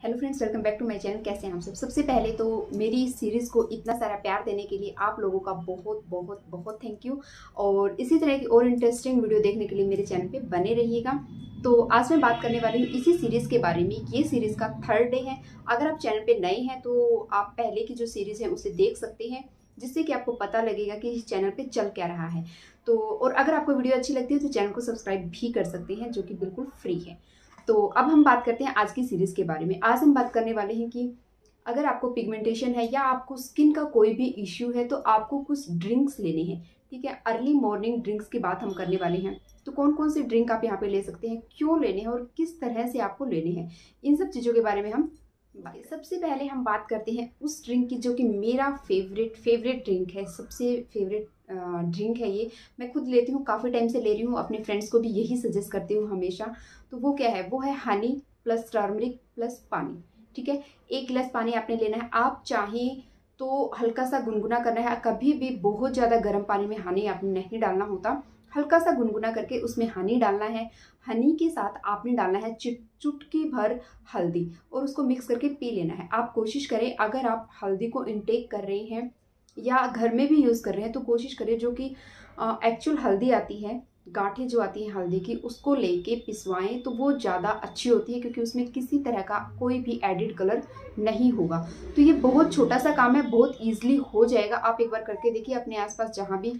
Hello friends, welcome back to my channel. कैसे हैं आप सब। सबसे पहले तो मेरी इस सीरीज़ को इतना सारा प्यार देने के लिए आप लोगों का बहुत बहुत बहुत थैंक यू। और इसी तरह की और इंटरेस्टिंग वीडियो देखने के लिए मेरे चैनल पे बने रहिएगा। तो आज मैं बात करने वाली हूँ इसी सीरीज़ के बारे में। ये सीरीज़ का थर्ड डे है। अगर आप चैनल पर नए हैं तो आप पहले की जो सीरीज़ है उसे देख सकते हैं, जिससे कि आपको पता लगेगा कि इस चैनल पे चल क्या रहा है। तो और अगर आपको वीडियो अच्छी लगती है तो चैनल को सब्सक्राइब भी कर सकते हैं, जो कि बिल्कुल फ्री है। तो अब हम बात करते हैं आज की सीरीज़ के बारे में। आज हम बात करने वाले हैं कि अगर आपको पिगमेंटेशन है या आपको स्किन का कोई भी इश्यू है तो आपको कुछ ड्रिंक्स लेने हैं। ठीक है, अर्ली मॉर्निंग ड्रिंक्स की बात हम करने वाले हैं। तो कौन कौन से ड्रिंक आप यहाँ पे ले सकते हैं, क्यों लेने हैं और किस तरह से आपको लेने हैं, इन सब चीज़ों के बारे में हम सबसे पहले हम बात करते हैं उस ड्रिंक की जो कि मेरा फेवरेट ड्रिंक है। सबसे फेवरेट ड्रिंक है ये। मैं खुद लेती हूँ, काफ़ी टाइम से ले रही हूँ, अपने फ्रेंड्स को भी यही सजेस्ट करती हूँ हमेशा। तो वो क्या है, वो है हनी प्लस टर्मरिक प्लस पानी। ठीक है, 1 गिलास पानी आपने लेना है। आप चाहें तो हल्का सा गुनगुना करना है। कभी भी बहुत ज़्यादा गर्म पानी में हनी आपने नहीं डालना होता। हल्का सा गुनगुना करके उसमें हनी डालना है। हनी के साथ आपने डालना है चुटकी भर हल्दी और उसको मिक्स करके पी लेना है। आप कोशिश करें, अगर आप हल्दी को इनटेक कर रहे हैं या घर में भी यूज़ कर रहे हैं तो कोशिश करें जो कि एक्चुअल हल्दी आती है, गांठें जो आती हैं हल्दी की, उसको लेके पिसवाएं तो वो ज़्यादा अच्छी होती है, क्योंकि उसमें किसी तरह का कोई भी एडिड कलर नहीं होगा। तो ये बहुत छोटा सा काम है, बहुत ईजिली हो जाएगा। आप एक बार करके देखिए, अपने आसपास जहाँ भी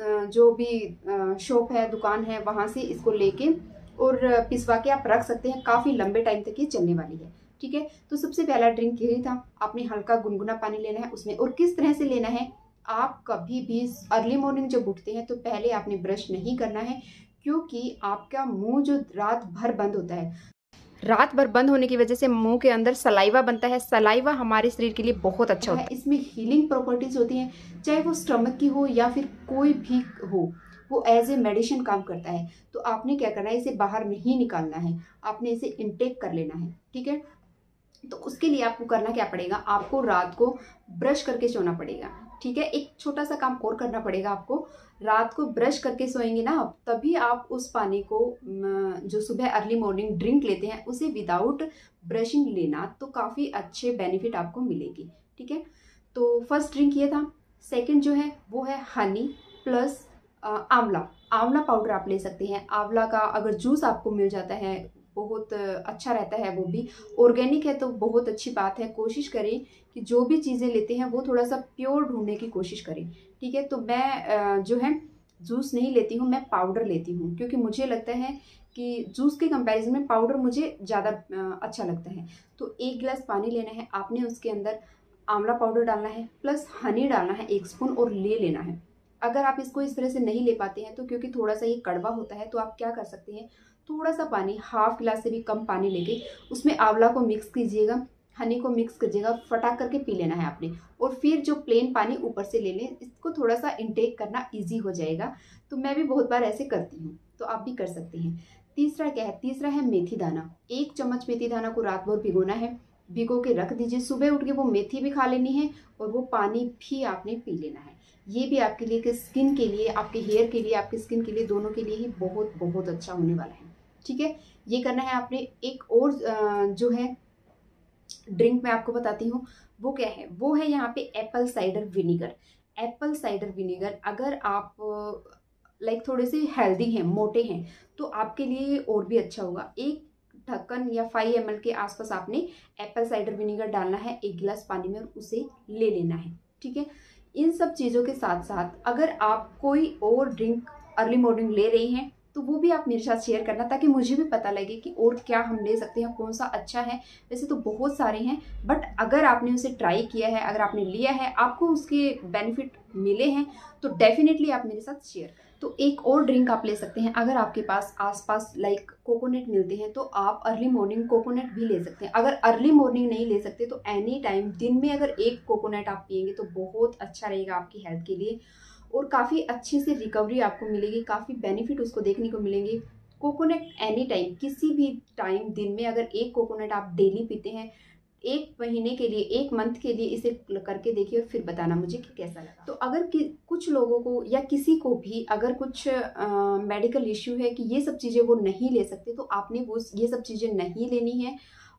जो भी शॉप है, दुकान है, वहाँ से इसको लेके और पिसवा के आप रख सकते हैं। काफ़ी लंबे टाइम तक ये चलने वाली है। ठीक है, तो सबसे पहला ड्रिंक यही था। आपने हल्का गुनगुना पानी लेना है उसमें, और किस तरह से लेना है, आप कभी भी अर्ली मॉर्निंग जब उठते हैं तो पहले आपने ब्रश नहीं करना है, क्योंकि आपका मुंह जो रात भर बंद होता है, रात भर बंद होने की वजह से मुंह के अंदर सलाइवा बनता है। सलाइवा हमारे शरीर के लिए बहुत अच्छा होता है। इसमें हीलिंग प्रॉपर्टीज होती हैं, चाहे वो स्टमक की हो या फिर कोई भी हो, वो एज ए मेडिसिन काम करता है। तो आपने क्या करना है, इसे बाहर नहीं निकालना है, आपने इसे इनटेक कर लेना है। ठीक है, तो उसके लिए आपको करना क्या पड़ेगा, आपको रात को ब्रश करके सोना पड़ेगा। ठीक है, एक छोटा सा काम और करना पड़ेगा आपको। रात को ब्रश करके सोएंगे ना आप, तभी आप उस पानी को जो सुबह अर्ली मॉर्निंग ड्रिंक लेते हैं उसे विदाउट ब्रशिंग लेना, तो काफ़ी अच्छे बेनिफिट आपको मिलेगी। ठीक है, तो फर्स्ट ड्रिंक ये था। सेकंड जो है वो है हनी प्लस आंवला। आंवला पाउडर आप ले सकते हैं। आंवला का अगर जूस आपको मिल जाता है, बहुत अच्छा रहता है, वो भी ऑर्गेनिक है तो बहुत अच्छी बात है। कोशिश करें कि जो भी चीज़ें लेते हैं वो थोड़ा सा प्योर ढूंढने की कोशिश करें। ठीक है, तो मैं जो है जूस नहीं लेती हूँ, मैं पाउडर लेती हूँ, क्योंकि मुझे लगता है कि जूस के कंपैरिजन में पाउडर मुझे ज़्यादा अच्छा लगता है। तो 1 गिलास पानी लेना है आपने, उसके अंदर आंवला पाउडर डालना है प्लस हनी डालना है 1 स्पून और ले लेना है। अगर आप इसको इस तरह से नहीं ले पाते हैं तो क्योंकि थोड़ा सा ये कड़वा होता है, तो आप क्या कर सकते हैं, थोड़ा सा पानी, हाफ गिलास से भी कम पानी लेके उसमें आंवला को मिक्स कीजिएगा, हनी को मिक्स कीजिएगा, फटा करके पी लेना है आपने। और फिर जो प्लेन पानी ऊपर से ले लें, इसको थोड़ा सा इनटेक करना इजी हो जाएगा। तो मैं भी बहुत बार ऐसे करती हूँ, तो आप भी कर सकते हैं। तीसरा क्या है, तीसरा है मेथी दाना। 1 चम्मच मेथी दाना को रात भर भिगोना है, भिगो के रख दीजिए। सुबह उठ के वो मेथी भी खा लेनी है और वो पानी भी आपने पी लेना है। ये भी आपके लिए, कि स्किन के लिए, आपके हेयर के लिए, आपकी स्किन के लिए, दोनों के लिए ही बहुत बहुत अच्छा होने वाला है। ठीक है, ये करना है आपने। एक और जो है ड्रिंक मैं आपको बताती हूँ, वो क्या है, वो है यहाँ पे apple cider vinegar. Apple cider vinegar, अगर आप लाइक थोड़े से हेल्दी हैं, मोटे हैं, तो आपके लिए और भी अच्छा होगा। 1 ढक्कन या 5 ml के आसपास आपने एप्पल साइडर विनीगर डालना है 1 गिलास पानी में और उसे ले लेना है। ठीक है, इन सब चीज़ों के साथ साथ अगर आप कोई और ड्रिंक अर्ली मॉर्निंग ले रही हैं तो वो भी आप मेरे साथ शेयर करना, ताकि मुझे भी पता लगे कि और क्या हम ले सकते हैं, कौन सा अच्छा है। वैसे तो बहुत सारे हैं, बट अगर आपने उसे ट्राई किया है, अगर आपने लिया है, आपको उसके बेनिफिट मिले हैं, तो डेफिनेटली आप मेरे साथ शेयर करें। तो एक और ड्रिंक आप ले सकते हैं, अगर आपके पास आसपास लाइक कोकोनट मिलते हैं तो आप अर्ली मॉर्निंग कोकोनट भी ले सकते हैं। अगर अर्ली मॉर्निंग नहीं ले सकते तो एनी टाइम दिन में अगर 1 कोकोनट आप पिएंगे तो बहुत अच्छा रहेगा आपकी हेल्थ के लिए, और काफ़ी अच्छे से रिकवरी आपको मिलेगी, काफ़ी बेनिफिट उसको देखने को मिलेंगे। कोकोनट एनी टाइम, किसी भी टाइम दिन में अगर 1 कोकोनट आप डेली पीते हैं, 1 महीने के लिए, 1 मंथ के लिए इसे करके देखिए और फिर बताना मुझे कि कैसा लगा। तो अगर कुछ लोगों को या किसी को भी अगर कुछ मेडिकल इश्यू है कि ये सब चीज़ें वो नहीं ले सकते, तो आपने वो ये सब चीज़ें नहीं लेनी है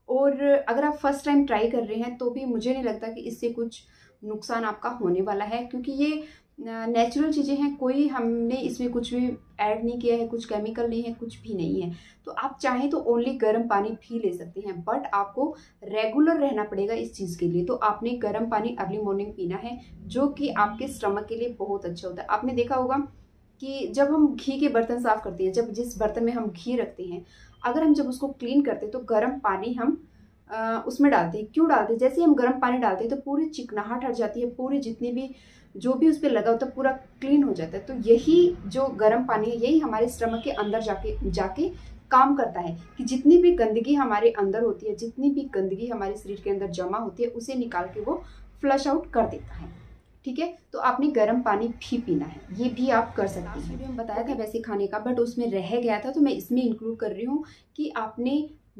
और अगर आप फर्स्ट टाइम ट्राई कर रहे हैं तो भी मुझे नहीं लगता कि इससे कुछ नुकसान आपका होने वाला है, क्योंकि ये नेचुरल चीज़ें हैं, कोई हमने इसमें कुछ भी ऐड नहीं किया है, कुछ केमिकल नहीं है, कुछ भी नहीं है। तो आप चाहें तो ओनली गर्म पानी भी ले सकते हैं, बट आपको रेगुलर रहना पड़ेगा इस चीज़ के लिए। तो आपने गर्म पानी अर्ली मॉर्निंग पीना है, जो कि आपके स्टमक के लिए बहुत अच्छा होता है। आपने देखा होगा कि जब हम घी के बर्तन साफ़ करते हैं, जब जिस बर्तन में हम घी रखते हैं, अगर हम जब उसको क्लीन करते हैं तो गर्म पानी हम उसमें डालते हैं। क्यों डालते हैं? जैसे ही हम गर्म पानी डालते हैं तो पूरी चिकनाहट हट जाती है, पूरी जितनी भी जो भी उस पर लगा होता है पूरा क्लीन हो जाता है। तो यही जो गर्म पानी है, यही हमारे स्टमक के अंदर जाके काम करता है कि जितनी भी गंदगी हमारे अंदर होती है, जितनी भी गंदगी हमारे शरीर के अंदर जमा होती है, उसे निकाल के वो फ्लश आउट कर देता है। ठीक है, तो आपने गर्म पानी भी पीना है, ये भी आप कर सकते हैं। वीडियो में बताया था वैसे खाने का, बट उसमें रह गया था तो मैं इसमें इंक्लूड कर रही हूँ कि आपने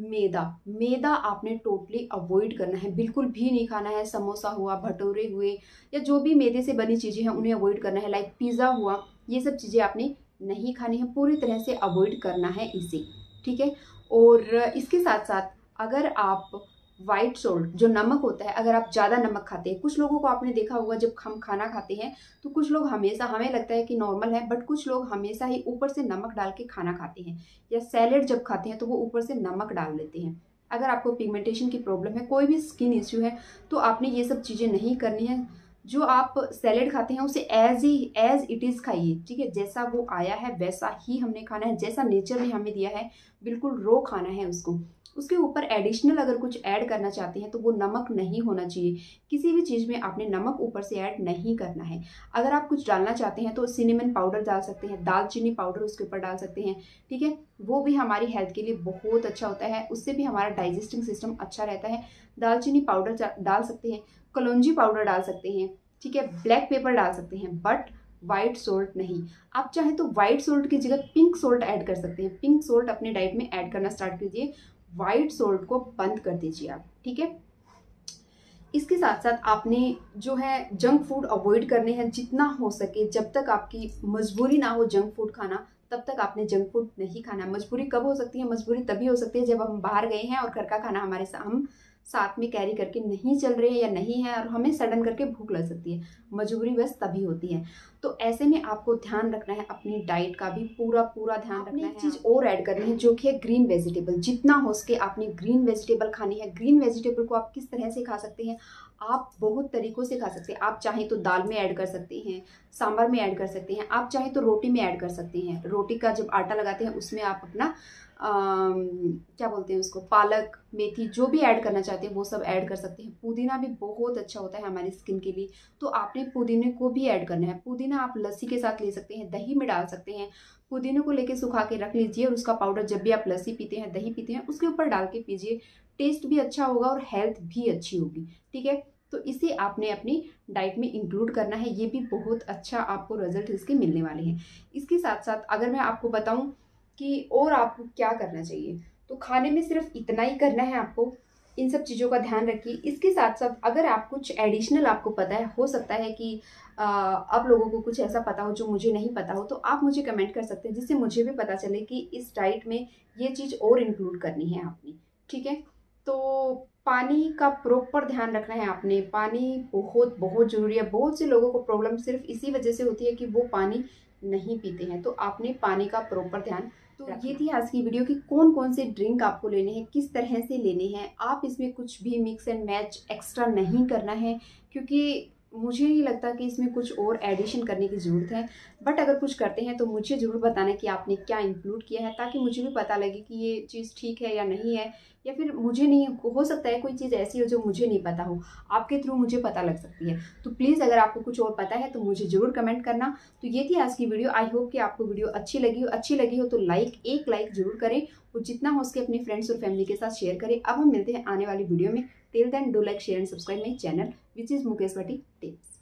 मैदा आपने टोटली अवॉइड करना है, बिल्कुल भी नहीं खाना है। समोसा हुआ, भटूरे हुए, या जो भी मैदे से बनी चीज़ें हैं उन्हें अवॉइड करना है। लाइक पिज़्ज़ा हुआ, ये सब चीज़ें आपने नहीं खानी है, पूरी तरह से अवॉइड करना है इसे। ठीक है, और इसके साथ साथ अगर आप वाइट सोल्ट जो नमक होता है, अगर आप ज़्यादा नमक खाते हैं, कुछ लोगों को आपने देखा होगा जब हम खाना खाते हैं तो कुछ लोग हमेशा, हमें लगता है कि नॉर्मल है, बट कुछ लोग हमेशा ही ऊपर से नमक डाल के खाना खाते हैं, या सैलेड जब खाते हैं तो वो ऊपर से नमक डाल देते हैं। अगर आपको पिगमेंटेशन की प्रॉब्लम है, कोई भी स्किन इश्यू है, तो आपने ये सब चीज़ें नहीं करनी है। जो आप सैलेड खाते हैं उसे एज इट इज़ खाइए। ठीक है, जैसा वो आया है वैसा ही हमने खाना है, जैसा नेचर ने हमें दिया है बिल्कुल रो खाना है उसको। उसके ऊपर एडिशनल अगर कुछ ऐड करना चाहते हैं तो वो नमक नहीं होना चाहिए। किसी भी चीज़ में आपने नमक ऊपर से ऐड नहीं करना है। अगर आप कुछ डालना चाहते हैं तो सिनेमन पाउडर डाल सकते हैं, दालचीनी पाउडर उसके ऊपर डाल सकते हैं। ठीक है, वो भी हमारी हेल्थ के लिए बहुत अच्छा होता है, उससे भी हमारा डाइजेस्टिंग सिस्टम अच्छा रहता है। दालचीनी पाउडर डाल सकते हैं, कलौंजी पाउडर डाल सकते हैं। ठीक है, ब्लैक पेपर डाल सकते हैं, बट व्हाइट सोल्ट नहीं। आप चाहें तो व्हाइट सोल्ट की जगह पिंक सोल्ट ऐड कर सकते हैं। पिंक सोल्ट अपने डाइट में ऐड करना स्टार्ट कीजिए, व्हाइट सोल्ट को बंद कर दीजिए आप। ठीक है, इसके साथ साथ आपने जो है जंक फूड अवॉइड करने हैं जितना हो सके। जब तक आपकी मजबूरी ना हो जंक फूड खाना, तब तक आपने जंक फूड नहीं खाना। मजबूरी कब हो सकती है? मजबूरी तभी हो सकती है जब हम बाहर गए हैं और घर का खाना हम साथ में कैरी करके नहीं चल रहे हैं या नहीं है, और हमें सडन करके भूख लग सकती है। मजबूरी बस तभी होती है। तो ऐसे में आपको ध्यान रखना है, अपनी डाइट का भी पूरा ध्यान रखना है। चीज़ और ऐड करनी है जो कि है ग्रीन वेजिटेबल। जितना हो सके आपने ग्रीन वेजिटेबल खानी है। ग्रीन वेजिटेबल को आप किस तरह से खा सकते हैं? आप बहुत तरीक़ों से खा सकते हैं। आप चाहें तो दाल में ऐड कर सकते हैं, सांभर में ऐड कर सकते हैं, आप चाहें तो रोटी में ऐड कर सकते हैं। रोटी का जब आटा लगाते हैं उसमें आप अपना क्या बोलते हैं उसको, पालक, मेथी, जो भी ऐड करना चाहते हैं वो सब ऐड कर सकते हैं। पुदीना भी बहुत अच्छा होता है हमारी स्किन के लिए, तो आपने पुदीने को भी ऐड करना है। पुदीना आप लस्सी के साथ ले सकते हैं, दही में डाल सकते हैं। पुदीने को लेके सुखा के रख लीजिए और उसका पाउडर जब भी आप लस्सी पीते हैं, दही पीते हैं, उसके ऊपर डाल के पीजिए। टेस्ट भी अच्छा होगा और हेल्थ भी अच्छी होगी। ठीक है, तो इसे आपने अपनी डाइट में इंक्लूड करना है। ये भी बहुत अच्छा आपको रिजल्ट इसके मिलने वाले हैं। इसके साथ साथ अगर मैं आपको बताऊं कि और आपको क्या करना चाहिए, तो खाने में सिर्फ इतना ही करना है आपको। इन सब चीज़ों का ध्यान रखिए। इसके साथ साथ अगर आप कुछ एडिशनल आपको पता है, हो सकता है कि आप लोगों को कुछ ऐसा पता हो जो मुझे नहीं पता हो, तो आप मुझे कमेंट कर सकते हैं, जिससे मुझे भी पता चले कि इस डाइट में ये चीज़ और इंक्लूड करनी है आपने। ठीक है, तो पानी का प्रॉपर ध्यान रखना है आपने। पानी बहुत ज़रूरी है। बहुत से लोगों को प्रॉब्लम सिर्फ इसी वजह से होती है कि वो पानी नहीं पीते हैं, तो आपने पानी का प्रॉपर ध्यान। तो ये थी आज की वीडियो कि कौन कौन से ड्रिंक आपको लेने हैं, किस तरह से लेने हैं। आप इसमें कुछ भी मिक्स एंड मैच एक्स्ट्रा नहीं करना है, क्योंकि मुझे नहीं लगता कि इसमें कुछ और एडिशन करने की ज़रूरत है। बट अगर कुछ करते हैं तो मुझे ज़रूर बताना कि आपने क्या इंक्लूड किया है, ताकि मुझे भी पता लगे कि ये चीज़ ठीक है या नहीं है, या फिर मुझे नहीं, हो सकता है कोई चीज़ ऐसी हो जो मुझे नहीं पता हो, आपके थ्रू मुझे पता लग सकती है। तो प्लीज़ अगर आपको कुछ और पता है तो मुझे ज़रूर कमेंट करना। तो ये थी आज की वीडियो। आई होप कि आपको वीडियो अच्छी लगी हो तो एक लाइक ज़रूर करें, और जितना हो सके अपने फ्रेंड्स और फैमिली के साथ शेयर करें। अब हम मिलते हैं आने वाली वीडियो में। Till then do like, share and subscribe my channel which is Mukesh Bhatti tips.